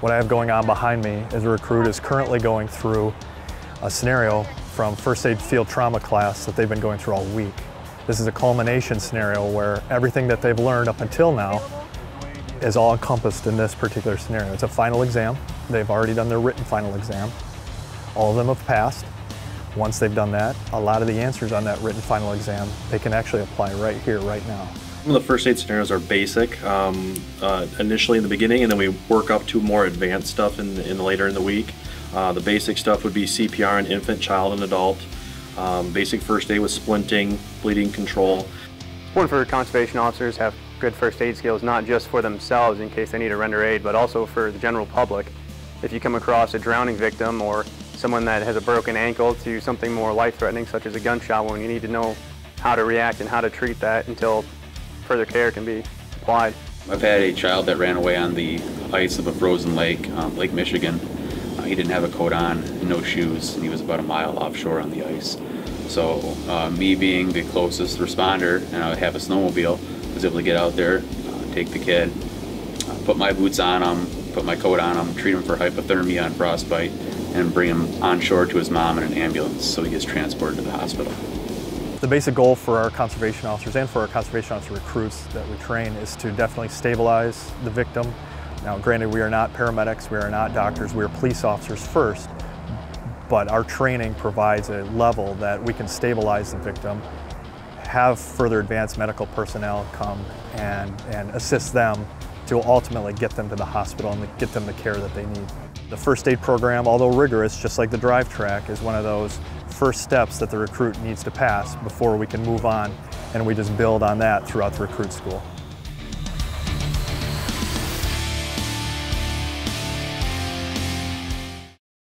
What I have going on behind me is a recruit is currently going through a scenario from first aid field trauma class that they've been going through all week. This is a culmination scenario where everything that they've learned up until now is all encompassed in this particular scenario. It's a final exam. They've already done their written final exam. All of them have passed. Once they've done that, a lot of the answers on that written final exam, they can actually apply right here, right now. Some of the first aid scenarios are basic initially in the beginning, and then we work up to more advanced stuff in later in the week. The basic stuff would be CPR on infant, child, and adult. Basic first aid with splinting, bleeding control. Important for conservation officers to have good first aid skills, not just for themselves in case they need to render aid, but also for the general public. If you come across a drowning victim or someone that has a broken ankle to something more life-threatening, such as a gunshot wound, you need to know how to react and how to treat that until further care can be applied. I've had a child that ran away on the ice of a frozen lake, Lake Michigan. He didn't have a coat on, no shoes, and he was about a mile offshore on the ice. So me being the closest responder, and I would have a snowmobile, was able to get out there, take the kid, put my boots on him, put my coat on him, treat him for hypothermia and frostbite, and bring him on shore to his mom in an ambulance so he gets transported to the hospital. The basic goal for our conservation officers and for our conservation officer recruits that we train is to definitely stabilize the victim. Now, granted, we are not paramedics, we are not doctors, we are police officers first, but our training provides a level that we can stabilize the victim, have further advanced medical personnel come and assist them to ultimately get them to the hospital and get them the care that they need. The first aid program, although rigorous, just like the drive track, is one of those first steps that the recruit needs to pass before we can move on, and we just build on that throughout the recruit school.